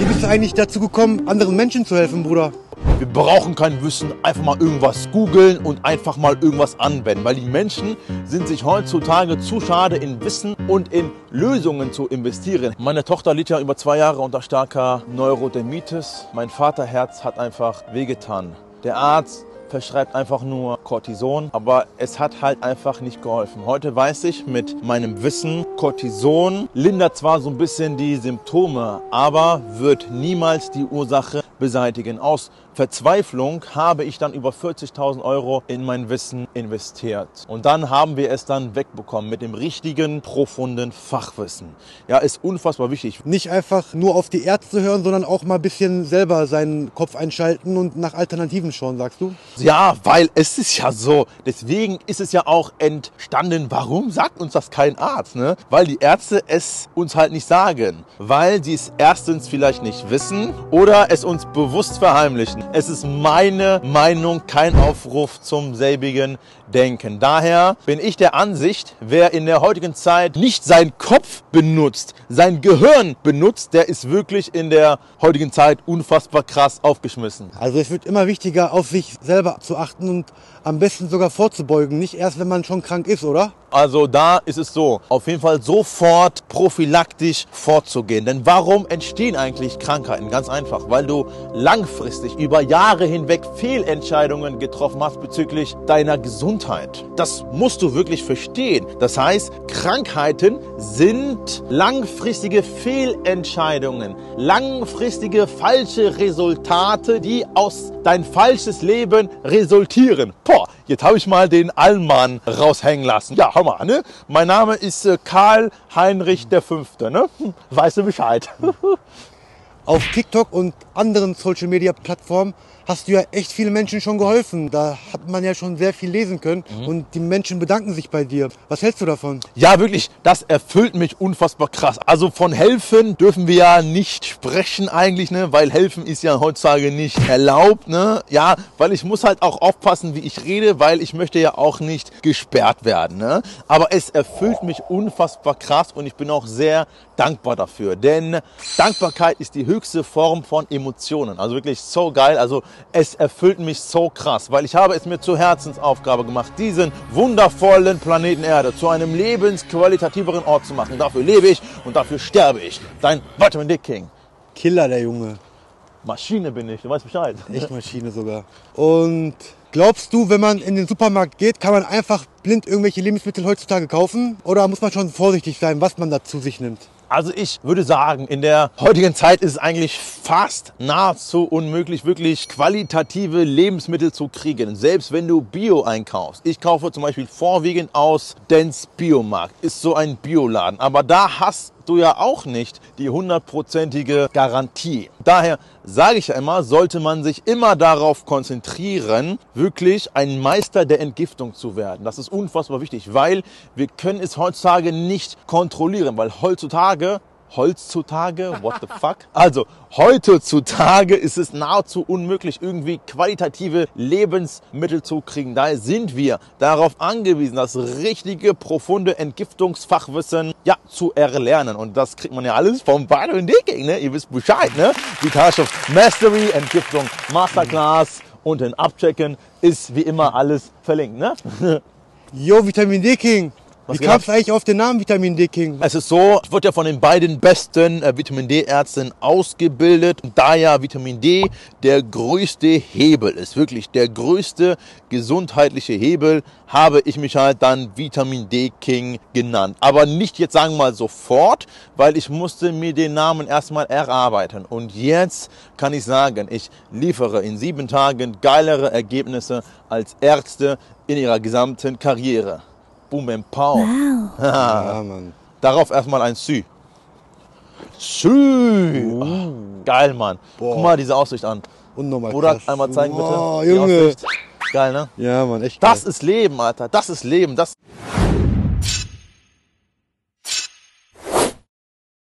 Wie bist du eigentlich dazu gekommen, anderen Menschen zu helfen, Bruder? Wir brauchen kein Wissen, einfach mal irgendwas googeln und einfach mal irgendwas anwenden, weil die Menschen sind sich heutzutage zu schade, in Wissen und in Lösungen zu investieren. Meine Tochter litt ja über 2 Jahre unter starker Neurodermitis. Mein Vaterherz hat einfach wehgetan. Der Arzt verschreibt einfach nur Cortison, aber es hat halt einfach nicht geholfen. Heute weiß ich mit meinem Wissen, Cortison lindert zwar so ein bisschen die Symptome, aber wird niemals die Ursache beseitigen. Aus Verzweiflung habe ich dann über 40.000 € in mein Wissen investiert. Und dann haben wir es dann wegbekommen mit dem richtigen, profunden Fachwissen. Ja, ist unfassbar wichtig. Nicht einfach nur auf die Ärzte hören, sondern auch mal ein bisschen selber seinen Kopf einschalten und nach Alternativen schauen, sagst du? Ja, weil es ist ja so. Deswegen ist es ja auch entstanden. Warum sagt uns das kein Arzt? Ne? Weil die Ärzte es uns halt nicht sagen. Weil sie es erstens vielleicht nicht wissen oder es uns bewusst verheimlichen. Es ist meine Meinung, kein Aufruf zum selbigen Denken. Daher bin ich der Ansicht, wer in der heutigen Zeit nicht seinen Kopf benutzt, sein Gehirn benutzt, der ist wirklich in der heutigen Zeit unfassbar krass aufgeschmissen. Also es wird immer wichtiger, auf sich selber zu achten und am besten sogar vorzubeugen. Nicht erst, wenn man schon krank ist, oder? Also da ist es so, auf jeden Fall sofort prophylaktisch vorzugehen. Denn warum entstehen eigentlich Krankheiten? Ganz einfach, weil du langfristig über Jahre hinweg Fehlentscheidungen getroffen hast bezüglich deiner Gesundheit. Das musst du wirklich verstehen. Das heißt, Krankheiten sind langfristige Fehlentscheidungen, langfristige falsche Resultate, die aus dein falsches Leben resultieren. Boah, jetzt habe ich mal den Allmann raushängen lassen. Ja, hör mal, ne? Mein Name ist Karl Heinrich V., ne? Weißt du Bescheid? Auf TikTok und anderen Social-Media-Plattformen hast du ja echt viele Menschen schon geholfen. Da hat man ja schon sehr viel lesen können und die Menschen bedanken sich bei dir. Was hältst du davon? Ja, wirklich, das erfüllt mich unfassbar krass. Also von helfen dürfen wir ja nicht sprechen eigentlich, ne? Weil helfen ist ja heutzutage nicht erlaubt, ne? Ja, weil ich muss halt auch aufpassen, wie ich rede, weil ich möchte ja auch nicht gesperrt werden, ne? Aber es erfüllt mich unfassbar krass und ich bin auch sehr dankbar dafür. Denn Dankbarkeit ist die höchste Form von Emotionen. Also wirklich so geil. Also es erfüllt mich so krass, weil ich habe es mir zur Herzensaufgabe gemacht, diesen wundervollen Planeten Erde zu einem lebensqualitativeren Ort zu machen. Dafür lebe ich und dafür sterbe ich. Dein Vitamin D King. Killer, der Junge. Maschine bin ich, du weißt Bescheid. Echt Maschine sogar. Und glaubst du, wenn man in den Supermarkt geht, kann man einfach blind irgendwelche Lebensmittel heutzutage kaufen? Oder muss man schon vorsichtig sein, was man da zu sich nimmt? Also ich würde sagen, in der heutigen Zeit ist es eigentlich fast nahezu unmöglich, wirklich qualitative Lebensmittel zu kriegen. Selbst wenn du Bio einkaufst. Ich kaufe zum Beispiel vorwiegend aus Dens Biomarkt. Ist so ein Bioladen. Aber da hast du ja auch nicht die 100%ige Garantie. Daher sage ich ja immer, sollte man sich immer darauf konzentrieren, wirklich ein Meister der Entgiftung zu werden. Das ist unfassbar wichtig, weil wir können es heutzutage nicht kontrollieren, weil heutzutage, what the fuck? Also, heutzutage ist es nahezu unmöglich, irgendwie qualitative Lebensmittel zu kriegen. Daher sind wir darauf angewiesen, das richtige, profunde Entgiftungsfachwissen zu erlernen. Und das kriegt man ja alles vom Vitamin D King, ne? Ihr wisst Bescheid, ne? Vitalstoff Mastery, Entgiftung, Masterclass und den Abchecken ist wie immer alles verlinkt, ne? Yo, Vitamin D King. Wie kamst du eigentlich auf den Namen Vitamin D King? Es ist so, ich wurde ja von den beiden besten Vitamin D-Ärzten ausgebildet. Da ja Vitamin D der größte Hebel ist, wirklich der größte gesundheitliche Hebel, habe ich mich halt dann Vitamin D King genannt. Aber nicht jetzt sagen wir mal sofort, weil ich musste mir den Namen erstmal erarbeiten. Und jetzt kann ich sagen, ich liefere in 7 Tagen geilere Ergebnisse als Ärzte in ihrer gesamten Karriere. Boom and Pow. Wow. Ja, Mann. Darauf erstmal ein Sü. Sü. Oh, geil, Mann. Boah. Guck mal diese Aussicht an. Unnormal Bruder, krass. einmal zeigen bitte. Oh, Die Junge. Aussicht. Geil, ne? Ja, Mann, echt geil. Das ist Leben, Alter. Das ist Leben. Das